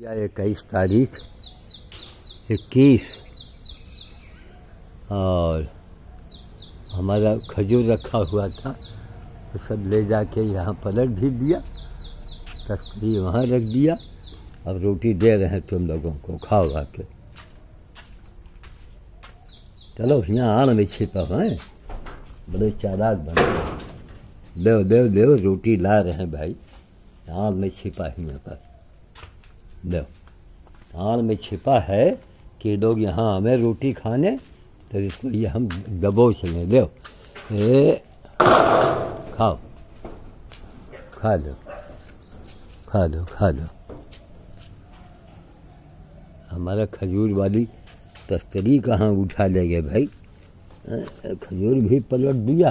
या 21 तारीख 21 और हमारा खजूर रखा हुआ था तो सब ले जाके यहाँ पलट भी दिया, तस्करी वहाँ रख दिया। अब रोटी दे रहे हैं तुम लोगों को, खाओ आके। चलो यहाँ आड़ में छिपा है, बड़े चालाक बने। देव देव देव रोटी ला रहे हैं भाई, आड़ में छिपा है यहाँ पर। देव आड़ में छिपा है कि लोग यहाँ हमें रोटी खाने, तो इसको ये हम दबोच लें। देव खाओ, खा लो खा लो खा लो। हमारा खजूर वाली तस्करी कहाँ उठा ले गए भाई, खजूर भी पलट दिया।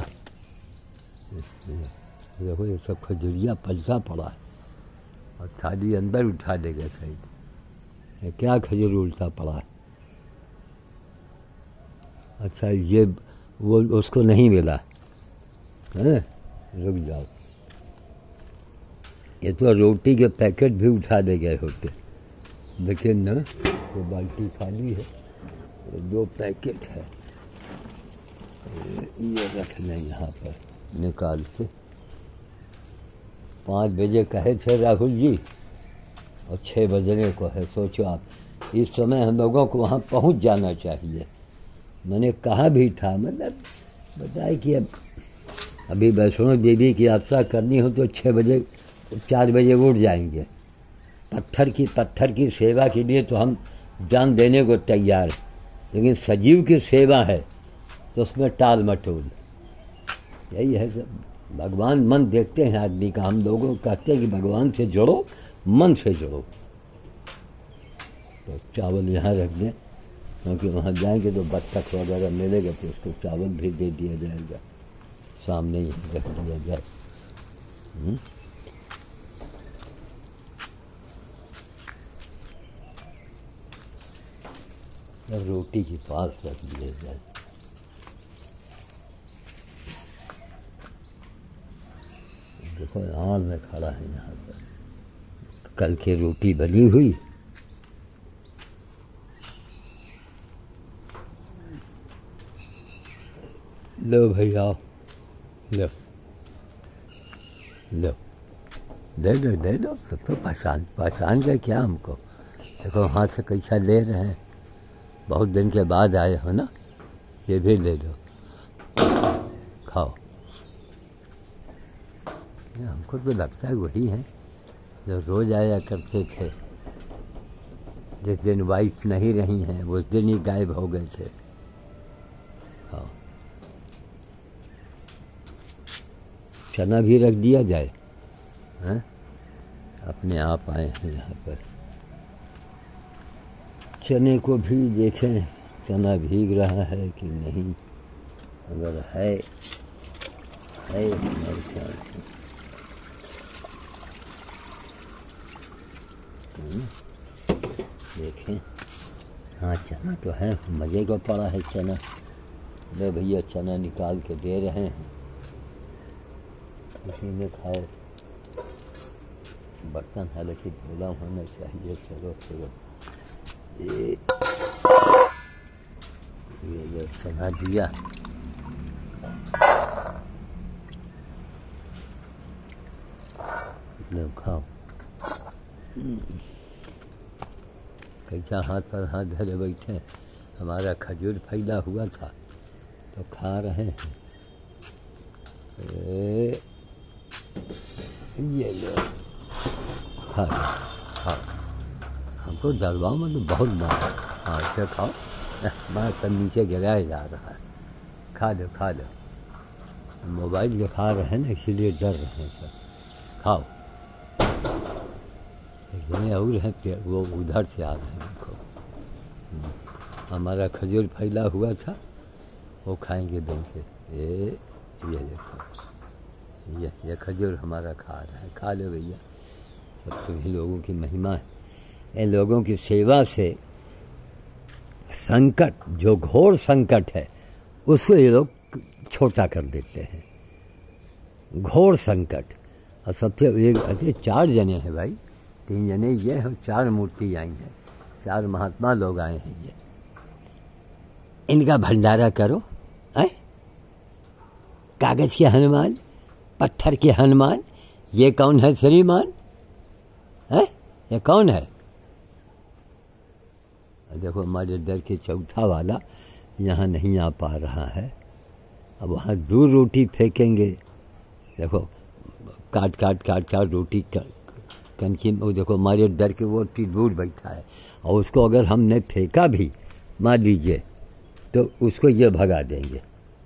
देखो ये सब खजूरिया पलटा पड़ा है और थाली अंदर उठा ले गए साइड। क्या खजूर उल्टा पड़ा है? अच्छा ये वो उसको नहीं मिला है, रुक जाओ। ये तो रोटी के पैकेट भी उठा ले गए होते। देखिए ना, वो बाल्टी खाली है, 2 पैकेट है, ये रख लें यहाँ पर निकाल के। 5 बजे कहे थे राहुल जी और 6 बजने को है। सोचो आप, इस समय हम लोगों को वहाँ पहुँच जाना चाहिए। मैंने कहा भी था, मतलब बताया कि अब अभी वैष्णो देवी की यात्रा करनी हो तो 6 बजे 4 बजे उठ जाएंगे। पत्थर की सेवा के लिए तो हम जान देने को तैयार हैं, लेकिन सजीव की सेवा है तो उसमें टाल मटोल। यही है सब। भगवान मन देखते हैं आदमी का। हम लोगों को कहते हैं कि भगवान से जुड़ो, मन से जुड़ो। तो चावल यहाँ रख दें, क्योंकि वहाँ जाएंगे तो बत्तख वगैरह मिलेगा तो उसको चावल भी दे दिया जाएगा, सामने ही रख दिया जाए। अब रोटी के पास रख दिया जाए। देखो आड़ में खड़ा है यहाँ पर, कल की रोटी बनी हुई। लो भैया, लो लो, दे दो दे दो। तो पहचान गए क्या हमको? देखो हाथ से कैसा ले रहे हैं, बहुत दिन के बाद आए हो ना। ये भी ले लो, खाओ। हमको तो लगता है वही है जो रोज आया करते थे। जिस दिन वाइफ नहीं रही हैं उस दिन ही गायब हो गए थे। खाओ। चना भी रख दिया जाए, हैं? अपने आप आए हैं यहाँ पर। चने को भी देखें, चना भीग रहा है कि नहीं। अगर है हमारे ख्याल से। देखें, हाँ चना तो है, मज़े को पड़ा है चना। लो भैया चना निकाल के दे रहे हैं, इसी में खाओ। बर्तन हालांकि धुला होना चाहिए। चलो चलो, ये चना दिया। लो खाओ। कैसा हाथ पर हाथ धरे बैठे। हमारा खजूर फैला हुआ था तो खा रहे हैं। ये लो, खा लो खाओ। हमको दलवाओं में तो बहुत मार। हाँ इसे खाओ, मार सब नीचे गिराया जा रहा है। खा लो खा लो। मोबाइल दिखा रहे हैं ना, इसीलिए डर रहे हैं सब। खाओ। और है वो उधर से आ रहे हैं। देखो हमारा खजूर फैला हुआ था, वो खाएंगे दिन के। ये देखो, ये खजूर हमारा खा रहा है। खा लो भैया, सब तुम्हीं लोगों की महिमा है। इन लोगों की सेवा से संकट, जो घोर संकट है, उसको ये लोग छोटा कर देते हैं। घोर संकट। और सबसे 4 जने हैं भाई, 3 जने ये हैं, 4 मूर्ति आई हैं, 4 महात्मा लोग आए हैं। ये इनका भंडारा करो। है कागज के हनुमान, पत्थर के हनुमान, ये कौन है श्रीमान? है ये कौन है? देखो हमारे दर के चौथा वाला यहाँ नहीं आ पा रहा है। अब वहाँ दूर रोटी फेंकेंगे। देखो काट काट काट काट रोटी कनकी, वो देखो हमारे दर के वो इतनी दूर बैठा है, और उसको अगर हमने फेंका भी मान लीजिए तो उसको ये भगा देंगे।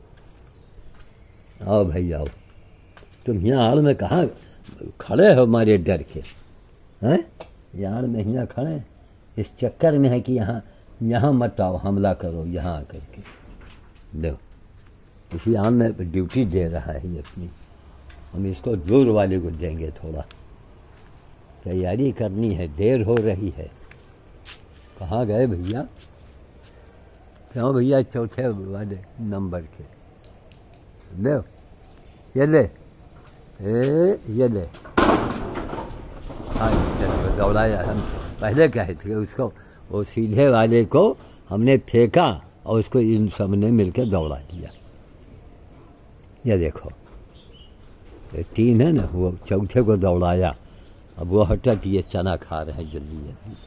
आओ भाई आओ, तुम यहाँ आड़ में कहाँ खड़े हो हमारे डर के? हैं यहाँ आड़ में यहाँ खड़े हैं, इस चक्कर में है कि यहाँ मत आओ, हमला करो यहाँ आकर के। देखो इसी आम में ड्यूटी दे रहा है ये अपनी, हम इसको जोर वाले को देंगे। थोड़ा तैयारी करनी है, देर हो रही है। कहाँ गए भैया? क्यों भैया चौथे वाले नंबर के? ले ये ले, ये ले। हाँ दौड़ाया, हम पहले कहे थे उसको, वो सीधे वाले को हमने फेंका और उसको इन सब ने मिलकर दौड़ा दिया। ये देखो ये 3 है ना, वो चौथे को दौड़ाया। अब वो हटट ये चना खा रहे हैं जल्दी जल्दी,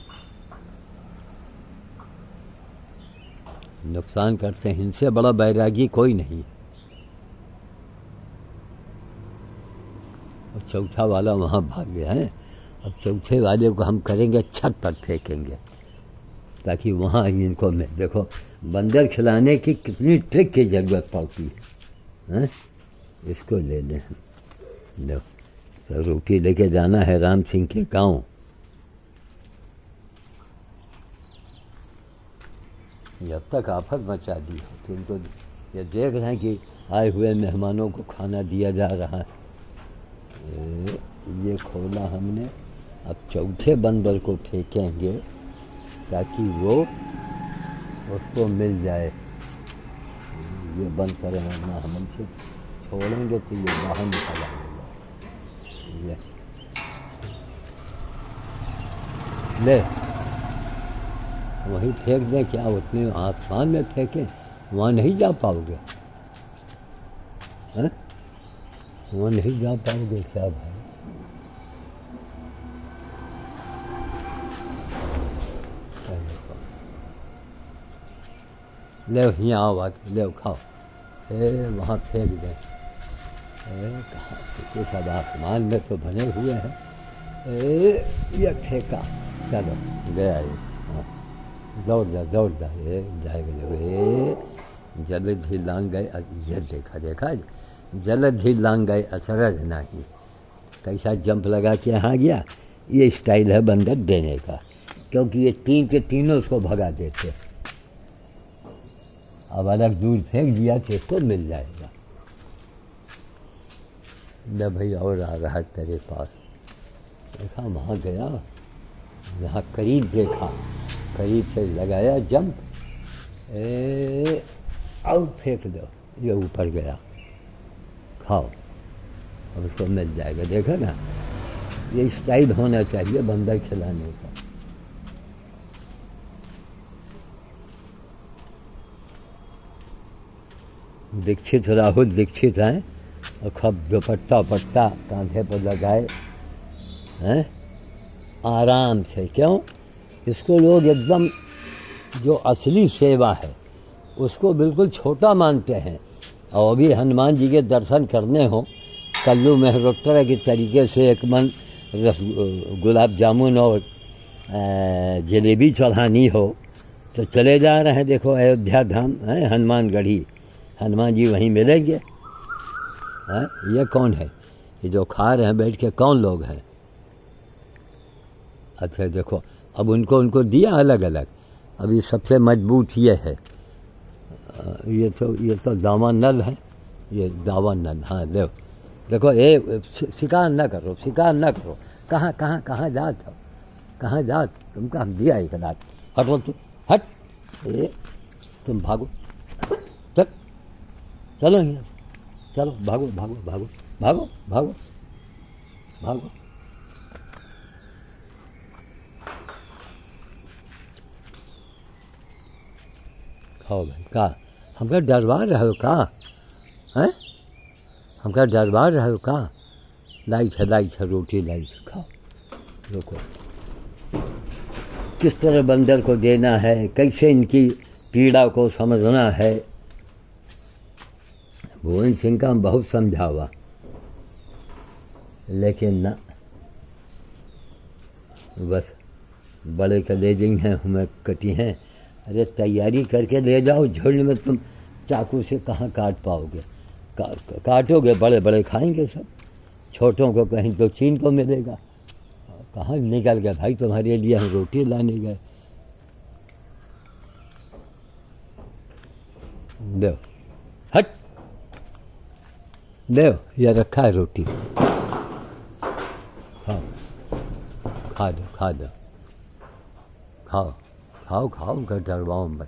नुकसान करते हैं। इनसे बड़ा बैरागी कोई नहीं। और चौथा वाला वहाँ भाग गया है। अब चौथे वाले को हम करेंगे छत पर फेंकेंगे ताकि वहाँ इनको मिल। देखो बंदर खिलाने की कितनी ट्रिक की जरूरत पड़ती है। इसको ले लें। देखो तो रोटी लेके जाना है राम सिंह के गांव। जब तक आफत मचा दी हो तो इनको ये देख रहे हैं कि आए हुए मेहमानों को खाना दिया जा रहा है। ये खोला हमने। अब चौथे बंदर को फेंकेंगे ताकि वो उसको मिल जाए। ये बंद करें वरना हम से छोड़ेंगे तो ये बाहर निकल आएगा। ये ले वहीं फेंक दें क्या? उतने आसमान में फेंकें, वहाँ नहीं जा पाओगे। हैं वहाँ नहीं जा पाओगे क्या भाई? ले यहाँ आओ बात, ले खाओ। वहाँ फेंक दें। कहाँ कुछ अब आसमान में तो बने हुए हैं। ये फेंका, चलो गया ये। हाँ दौड़ जा ये जाएगा। देखो जलद ही लांग गए। ये देखा जलद ही लांग गए असरज नहीं। कैसा जंप लगा के यहाँ गया। ये स्टाइल है बंदर देने का, क्योंकि ये 3 के तीनों उसको भगा देते। अब अलग दूर फेंक दिया तो इसको मिल जाएगा। न भाई और आ रहा है तेरे पास। देखा वहाँ गया, यहाँ करीब देखा, करीब से लगाया जंप, और फेंक दो। ये ऊपर गया, खाओ अब उसको मिल जाएगा। देखा ना, ये स्टाइल होना चाहिए बंदर खिलाने का। दीक्षित राहुल दीक्षित हैं और खूब दुपट्टा पट्टा कांधे पर लगाए हैं आराम से। क्यों? इसको लोग एकदम जो असली सेवा है उसको बिल्कुल छोटा मानते हैं। और अभी हनुमान जी के दर्शन करने हो, कल्लू मेहरोत्रा के तरीके से एक मन गुलाब जामुन और जलेबी चढ़ानी हो तो चले जा रहे हैं। देखो अयोध्या धाम है, हनुमानगढ़ी, हनुमान जी वहीं मिलेंगे। ये कौन है? ये जो खा रहे हैं बैठ के, कौन लोग हैं? अच्छा देखो अब उनको दिया अलग अलग। अभी सबसे मजबूत ये है। ये तो दावा नल है, ये दावा नल। हाँ देखो ये शिकार न करो, शिकार न करो। कहाँ जात हो? कहाँ जात? तुमको हम दिया एक दात। हटो तुम, हट। तुम भागो, चलो यहाँ, चलो भागो। खाओ भाई का हमका डरवा रहे हो का हैं, हमका डरवा रहे हो का। लाइट है रोटी लाइट खाओ। रुको, किस तरह बंदर को देना है, कैसे इनकी पीड़ा को समझना है। भुवन सिंह का बहुत समझावा, लेकिन ना, बस बड़े कलेजे हैं हमें कटी हैं। अरे तैयारी करके ले जाओ, झुंड में तुम चाकू से कहाँ काट पाओगे। काटोगे बड़े बड़े खाएंगे सब, छोटों को कहीं दो चीन को मिलेगा। कहाँ निकल गए भाई, तुम्हारे लिए हम रोटी लाने गए। दो हट, दो ये रखा है रोटी, खाओ, खा दो खाओ कर डरवाओ मत।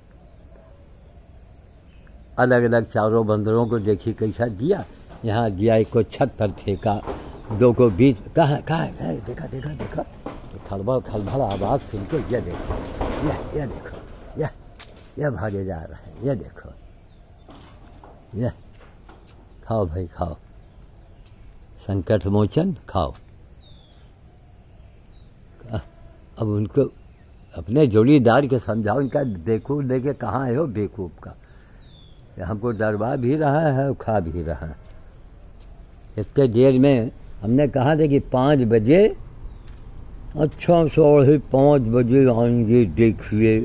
अलग अलग चारों बंदरों को देखी कैसा दिया, यहाँ दिया, एक को छत पर फेंका, दो को बीच, कहाँ देखा खलबल आवाज सुन के ये देखो, ये देखो, ये भागे जा रहा है, ये देखो, ये खाओ भाई खाओ, संकट मोचन खाओ। अब उनको अपने जोड़ीदार के समझाओ, इनका बेवकूफ़ देखे कहाँ है हो बेवकूफ़ का। हमको डरवा भी रहा है और खा भी रहा है। इतने देर में हमने कहा था कि 5 बजे, अच्छा 5:30 बजे आएंगे देखिए,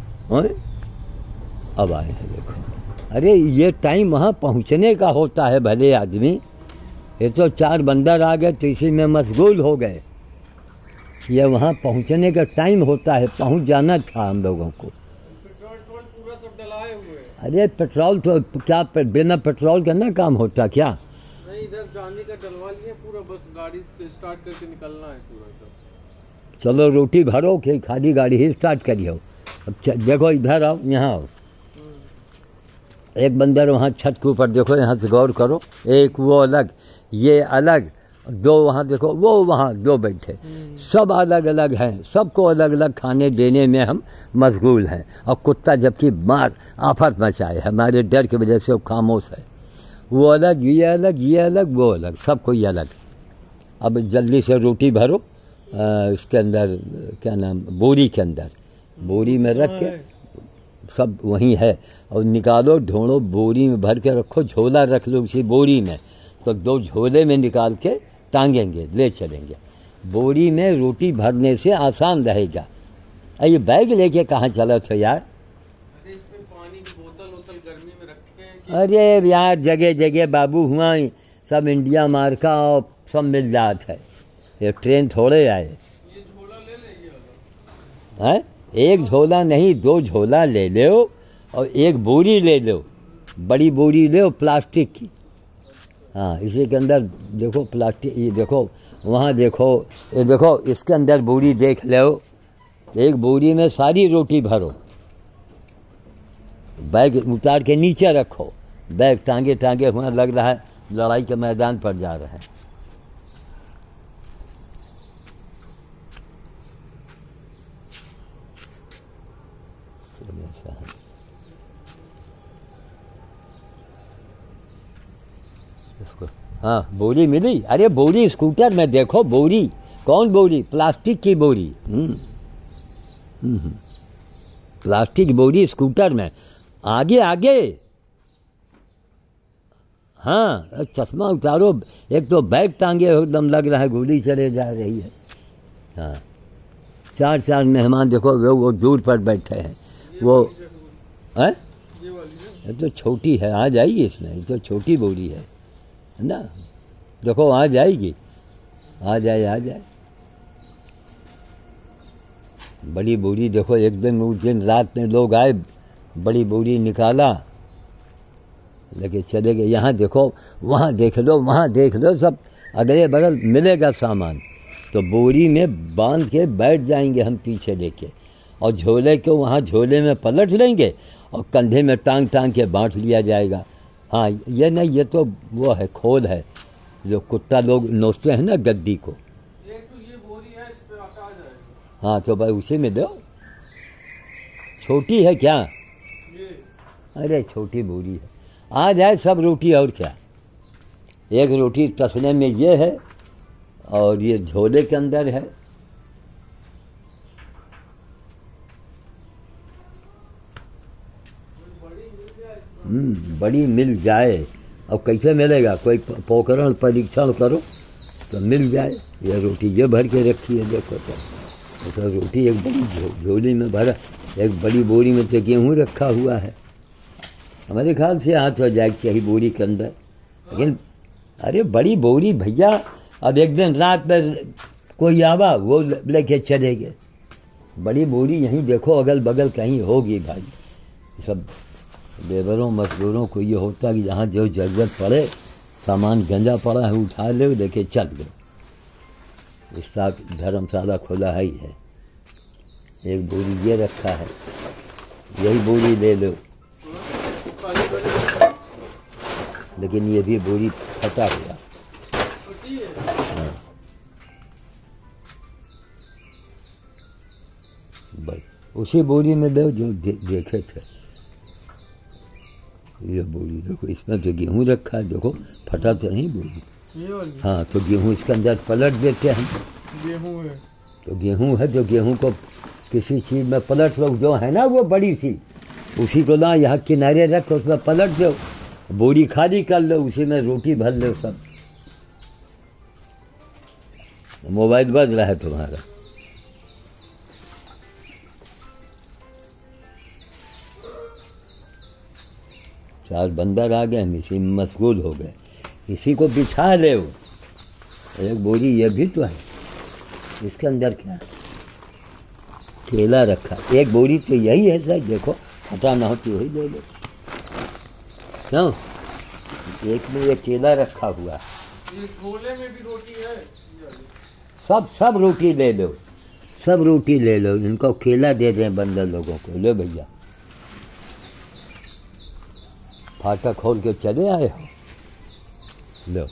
अब आए हैं देखो। अरे ये टाइम वहाँ पहुँचने का होता है भले आदमी, ये तो 4 बंदर आ गए तो इसी में मशगूल हो गए। ये वहाँ पहुँचने का टाइम होता है, पहुँच जाना था हम लोगों को। पेट्रोल पूरा सब डलाए हुए। अरे पेट्रोल तो क्या बिना पेट्रोल का ना काम होता क्या। नहीं, इधर जाने का डलवा लिए पूरा, बस गाड़ी स्टार्ट करके निकलना है पूरा। चलो रोटी भरो कि खाली गाड़ी ही स्टार्ट करियो। अब देखो इधर आओ, यहाँ आओ। एक बंदर वहाँ छत के ऊपर देखो, यहाँ से गौर करो, एक वो अलग, ये अलग, 2 वहाँ देखो, वो वहाँ 2 बैठे, सब अलग अलग हैं। सबको अलग अलग खाने देने में हम मशगूल हैं। और कुत्ता जबकि मार आफत मचाए, हमारे डर की वजह से वो खामोश है। वो अलग, ये अलग, ये अलग, वो अलग, सबको ये अलग। अब जल्दी से रोटी भरो इसके अंदर, क्या नाम, बोरी के अंदर, बोरी में रख के सब वहीं है, और निकालो, ढूंढो, बोरी में भर के रखो, झोला रख लो उसी बोरी में, तो 2 झोले में निकाल के टांगेंगे, ले चलेंगे। बोरी में रोटी भरने से आसान रहेगा। ये बैग लेके कहाँ चला था यार। अरे इसमें पानी की बोतल गर्मी में रखे हैं कि... अरे यार जगह जगह बाबू हुआ, सब इंडिया मार्का और सब मिल जात है, ये ट्रेन थोड़े आए। ये झोला ले लेंगे हैं, एक झोला नहीं 2 झोला ले लो, और एक बोरी ले लो, बड़ी बोरी ले प्लास्टिक की। हाँ, इसी के अंदर देखो प्लास्टिक, ये देखो वहाँ देखो, ये देखो इसके अंदर बोरी देख लो, एक बोरी में सारी रोटी भरो, बैग उतार के नीचे रखो, बैग टांगे टांगे हुआ, लग रहा है लड़ाई के मैदान पर जा रहे हैं। हाँ बोरी मिली। अरे बोरी स्कूटर में देखो, बोरी कौन बोरी, प्लास्टिक की बोरी। प्लास्टिक बोरी स्कूटर में, आगे आगे। हाँ चश्मा उतारो, एक तो बैग टांगे एकदम लग रहा है गोली चले जा रही है। हाँ 4 मेहमान देखो, वो दूर पर बैठे हैं, वो है, ये तो छोटी है, आ जाएगी इसमें, ये तो छोटी बोरी है ना, देखो आ जाएगी, आ जाए। बड़ी बोरी देखो, एक दिन उस दिन रात में लोग आए, बड़ी बोरी निकाला, लेके चले गए। यहाँ देखो, वहाँ देख लो, वहाँ देख लो, सब अगले बगल मिलेगा सामान, तो बोरी में बांध के बैठ जाएंगे हम पीछे लेके, और झोले को वहाँ झोले में पलट लेंगे, और कंधे में टांग टांग के बांट लिया जाएगा। हाँ ये नहीं, ये तो वो है, खोल है, जो कुत्ता लोग नोचते हैं ना गद्दी को। ये तो ये बोरी है, इस पे आटा आ जाएगा। हाँ तो भाई उसी में दो, छोटी है क्या। अरे छोटी बोरी है, आ जाए सब रोटी। और क्या, एक रोटी तसने में ये है और ये झोले के अंदर है। बड़ी मिल जाए। अब कैसे मिलेगा, कोई पोखरण परीक्षण करो तो मिल जाए। ये रोटी ये भर के रखी है, देखो तो रोटी एक बड़ी झोली में भरा, एक बड़ी बोरी में तो गेहूँ रखा हुआ है। हमारे ख्याल से हाथ हो जाए चाहिए बोरी के अंदर, लेकिन अरे बड़ी बोरी भैया। अब एक दिन रात में कोई आवा वो लेके चले गए। बड़ी बोरी यहीं देखो अगल बगल कहीं होगी भाई। सब लेबरों मजदूरों को ये होता कि जहाँ जो जरूरत पड़े, सामान गंजा पड़ा है उठा ले लेके चल गए। इसका धर्मशाला खुला ही है। एक बोरी ये रखा है, यही बोरी ले लो, लेकिन ये भी बोरी फटा हुआ। हाँ। भाई उसी बोरी में दो जो देखे थे। ये बोरी देखो, इसमें तो गेहूँ रखा है, देखो फटा तो नहीं बोरी। हाँ तो गेहूँ इसके अंदर पलट देते हैं। गेहूँ है तो गेहूँ है, जो गेहूँ को किसी चीज़ में पलट लो, जो है ना वो बड़ी सी, उसी को ना यहाँ किनारे रख उसमें पलट दो, बोरी खाली कर लो, उसी में रोटी भर लो सब। मोबाइल बज रहा है तुम्हारा। चार बंदर आ गए, हम इसी में मशगूल हो गए। इसी को बिछा ले। एक बोरी ये भी तो है, इसके अंदर क्या केला रखा। एक बोरी तो यही है सर, देखो फटा ना हो तो यही ले लो। क्यों, एक में ये केला रखा हुआ। ये झोले में भी रोटी है। सब रोटी ले लो, सब रोटी ले लो। इनको केला दे दें बंदर लोगों को। लो भैया, फाटक खोल के चले आए हो, लो।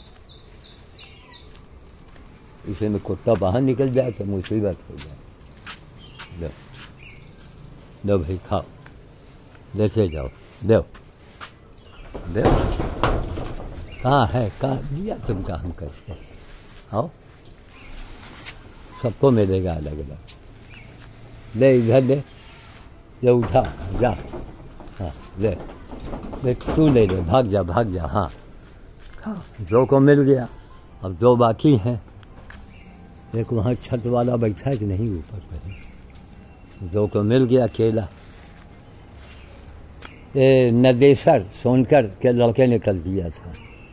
इसे में कुत्ता बाहर निकल जाए तो मुसीबत हो जाए। लो लो भाई खाओ, लेते जाओ, दो दो। कहाँ है, कहाँ दिया तुम, काम करके आओ, सबको मिलेगा अलग अलग। ले इधर ले, ये उठा जा। हाँ ले ले, तू ले ले, भाग जा भाग जा। हाँ दो को मिल गया, अब दो बाकी हैं। एक वहाँ छत वाला बैठा है कि नहीं ऊपर कहीं, दो को मिल गया केला। ये नदेसर सोनकर के लड़के ने कल दिया था।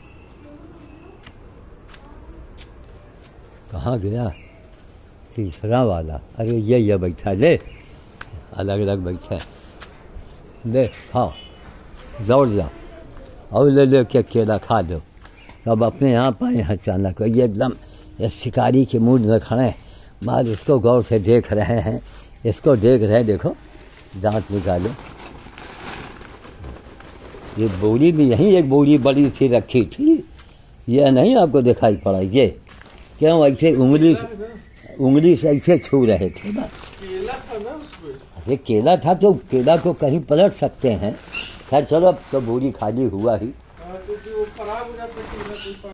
कहाँ गया तीसरा वाला? अरे ये बैठा, ले अलग अलग बैठा है। ले खाओ, दौड़ जाओ और ले ले के केला खा दो। अब अपने यहाँ पाए अचानक ये एकदम ये शिकारी के मूड में खड़े, माल इसको गौर से देख रहे हैं, इसको देख रहे, देखो दांत निकाले। ये बोरी भी यहीं एक बोरी बड़ी सी रखी थी, ये नहीं आपको दिखाई पड़ा? ये क्यों ऐसे उंगली से ऐसे छू रहे थे ना? केला था ना उसमें। अरे केला था तो केला को कहीं पलट सकते हैं। खैर चलो, अब तो बोरी खाली हुआ ही। क्योंकि वो खराब हो जाता है।